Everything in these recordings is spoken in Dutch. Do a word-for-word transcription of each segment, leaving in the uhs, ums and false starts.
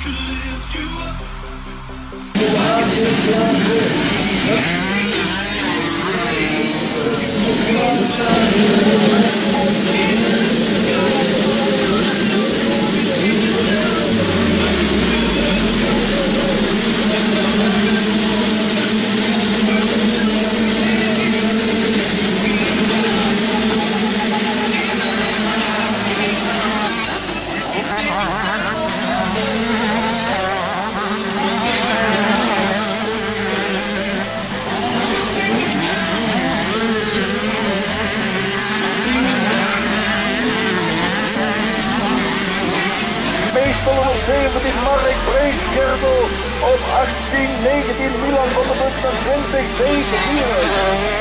zeventien Mark Breedgerdo op achttien negentien Milan van der Bus naar twintig negentien.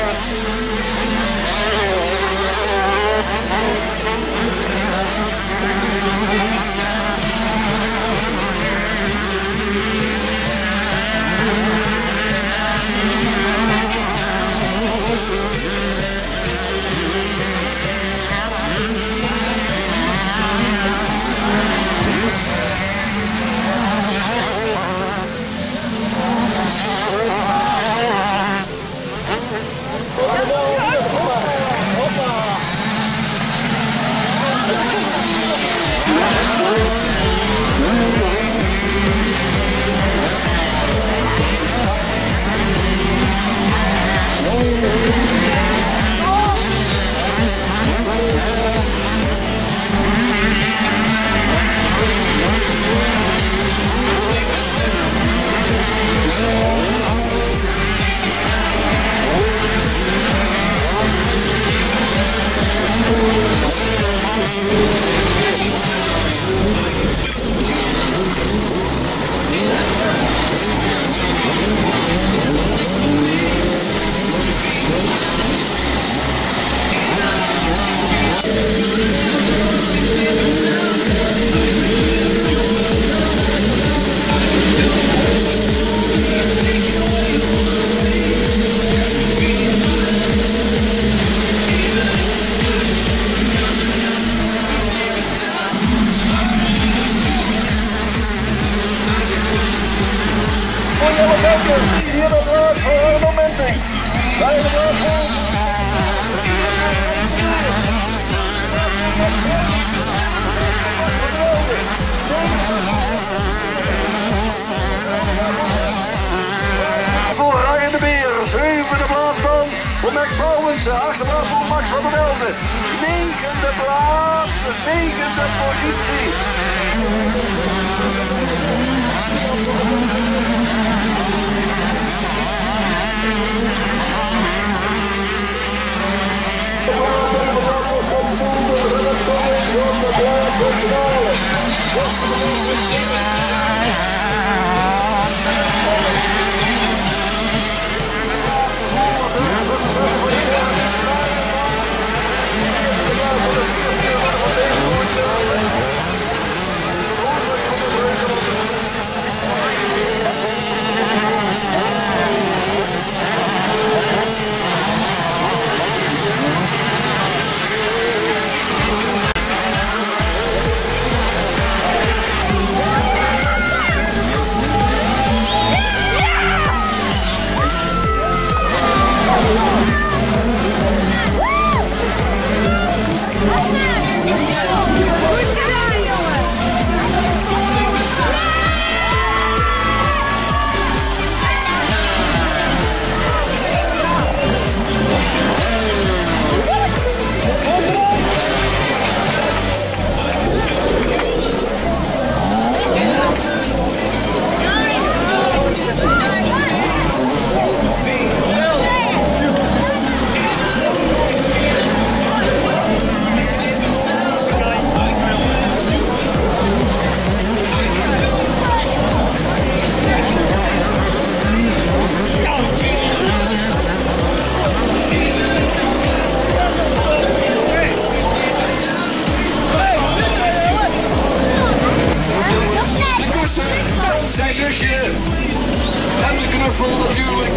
Hier op raad voor ornamenting. Bij de raad voor... Voor Ryan de Beer, zevende plaats dan voor Max Brouwens, achtste plaats voor Max van der Velde. Negende plaats, negende positie. En de knuffel natuurlijk.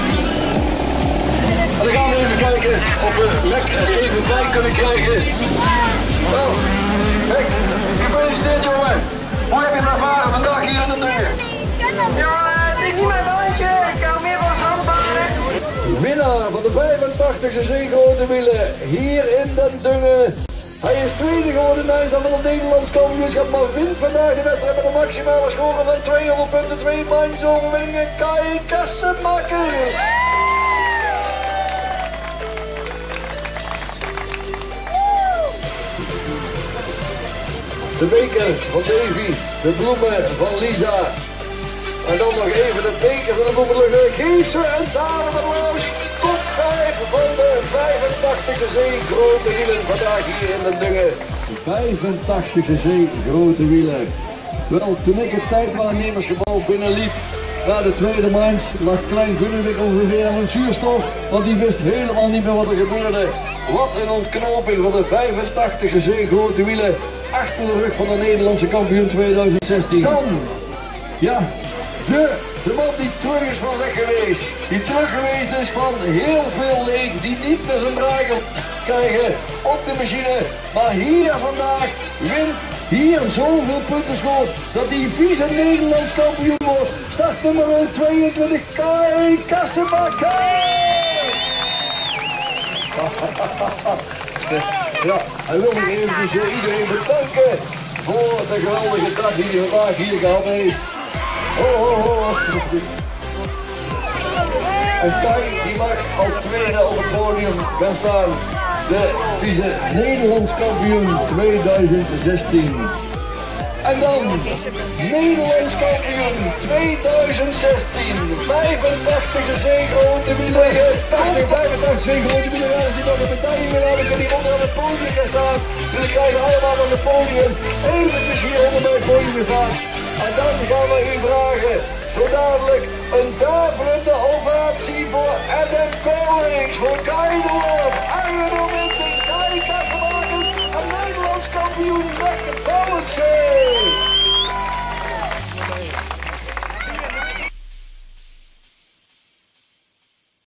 En dan gaan we even kijken of we Mac er even bij kunnen krijgen. Wel, Mac, gefeliciteerd jongen. Hoe heb je het ervaren vandaag hier in de Ja, het is niet mijn bandje. Ik kan meer van handbaren. Winnaar van de vijfentachtigste zeegrote wielen hier in Den Dungen. Hij is tweede geworden in van het Nederlands kampioenschap, maar wint vandaag de wedstrijd met een maximale score van tweehonderd punten. Twee minds overwinningen, Kai Kassenmakers. De beker van Davy, de bloemen van Lisa. En dan nog even de bekers en de bloemenlucht. Geef ze een daverend applaus. Top vijf van de vijfentachtigste zeegrote wielen vandaag hier in Den Dungen. De vijfentachtigste zeegrote wielen. Wel, toen ik het tijdwaarnemersgebouw binnenliep naar de tweede minds, lag Klein Gunnewik ongeveer aan een zuurstof, want die wist helemaal niet meer wat er gebeurde. Wat een ontknoping van de vijfentachtigste zeegrote wielen achter de rug van de Nederlandse kampioen tweeduizend zestien. Dan, ja, de, de man die terug is van weg geweest, die terug geweest is van heel veel leeg, die niet meer zijn draai kan krijgen op de machine, maar hier vandaag wint, hier zoveel punten scoort, dat hij vice-Nederlands kampioen wordt. Start nummer tweeëntwintig, Kai Kassenmakers! Ja, hij wil nog eventjes iedereen bedanken voor de geweldige dag die hij vandaag hier gehad heeft. Ho, ho, ho. En Kai die mag als tweede op het podium gaan staan. De vice-Nederlands kampioen tweeduizend zestien. En dan Nederlands kampioen tweeduizend zestien. vijfentachtigste zeegrote wielen. vijfentachtig zeegrote wielen. Die nog een medaille willen hebben, kunnen die onder aan het podium gaan staan. Jullie krijgen allemaal aan het podium eventjes hier onder bij het podium staan. En dan gaan we u vragen, zo dadelijk, een daverende ovatie voor Adam Koolings, voor Kai